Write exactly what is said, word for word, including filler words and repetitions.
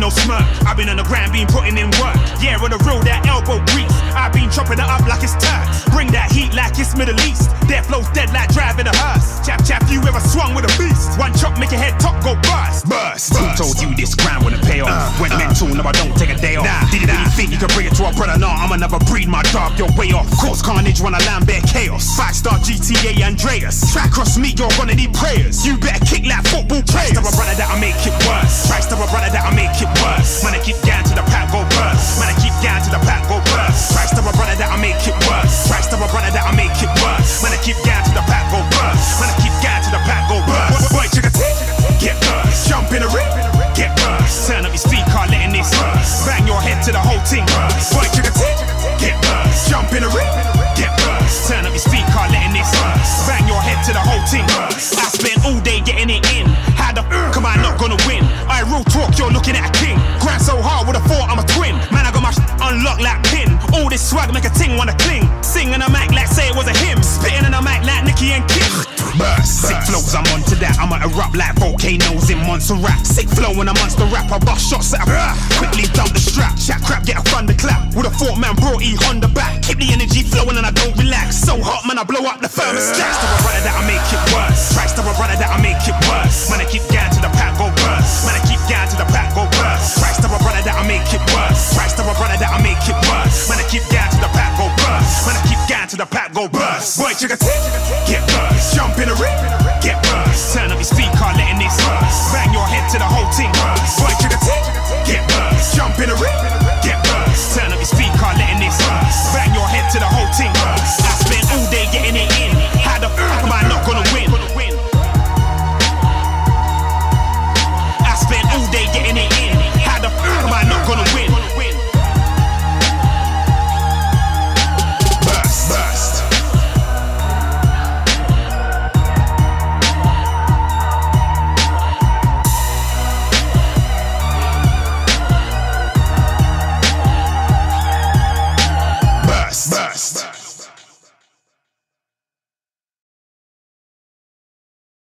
no smirk. I've been on the ground, been putting in work. Yeah, on the road, that elbow grease. I've been chopping it up like it's turks. Bring that heat like it's Middle East. Their flow's dead like driving a hearse. Chap chap, you ever swung with a beast? One chop, make your head top go burst. Burst. Who told you this grind wouldn't pay off? Uh, Went uh, mental, no I don't take a day off. Nah, Did you nah. think you could bring it to a brother? Nah, I'm another breed, my dog, you're way off. Cause carnage when I land bare chaos. Five star G T A Andreas. Try cross me, you're gonna need prayers. You better kick like football players. Try to a brother that I make it worse. Try to a brother that I make it worse. Man, I keep down to the pack, go burst. Man, I keep down to the pack, go burst. Try to a brother that I make it worse. Try to a brother that I make it worse. Man, I keep down to the pack, go burst. Man, I keep down to the pack, go burst. Boy, check it, get burst. Jump in the ring, get burst. Turn up your speaker, letting this burst. Bang your head to the whole thing burst. Boy, check it, get burst. Jump in the ring, get burst. Turn up your speaker, letting this burst. Bang your head to the whole thing burst. I spent all day getting it in. How the f am I not gonna win? I real talk, you're looking at a king. Grind so hard with a thought I'm a twin. Man, I got my sh unlocked like pin. All this swag make a ting wanna cling. Sing in a mic like say it was a hymn. Spitting in a mic like Nicki and Kim. Burst. Sick flows, I'm onto that. I'ma erupt like volcanoes in Montserrat. Sick flow when I'm monster rap. I bust shots at a quickly dump the strap. Chat crap, get a thunder clap. With a thought man brought E Honda back. Keep the energy flowing and I don't relax. So hot man, I blow up the thermostat. Thanks to a brother that I make it worse. Thanks to a brother that I make it worse. Man, I keep down to the pack, go burst. Man, I keep down to the pack, go burst. Thanks to a brother that I make it worse. Thanks to a brother that I make it worse. Man, I keep down to the pack, go burst. Man, I keep down to the pack, go burst. Boy, check it.